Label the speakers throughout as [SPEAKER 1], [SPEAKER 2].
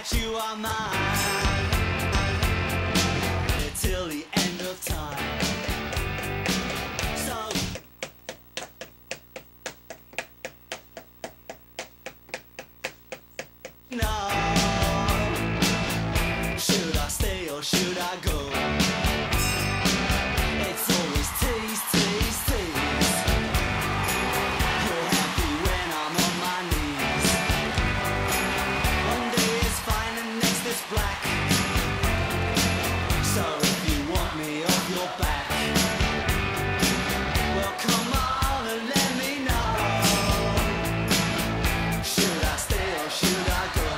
[SPEAKER 1] you are mine till the end of time. So no, should I stay or should I go? It's always tease, tease, tease. You're happy when I'm on my knees. One day it's fine and next it's black. So if you want me off your back, well come on and let me know. Should I stay or should I go?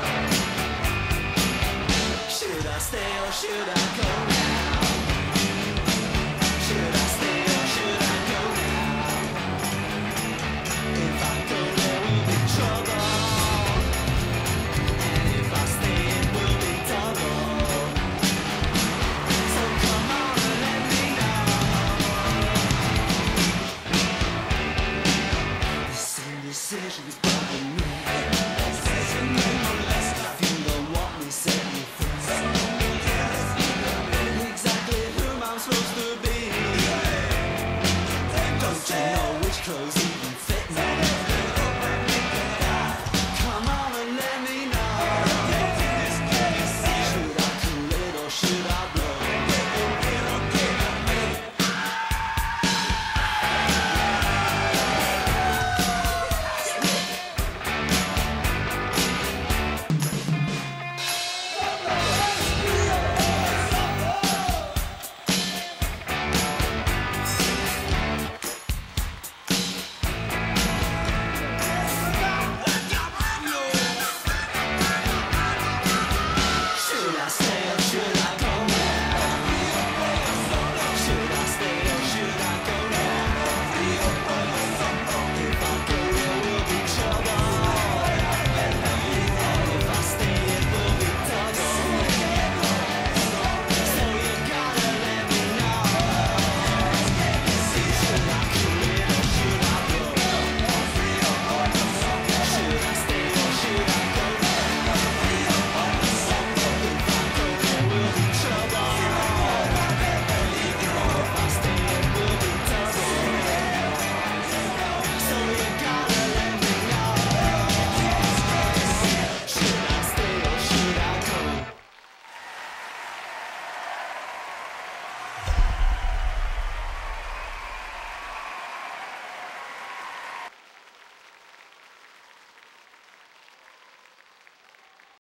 [SPEAKER 1] Should I stay or should I go now? Should I stay or should I go now? If I go there will be trouble, and if I stay it will be double. So come on and let me know. This indecision's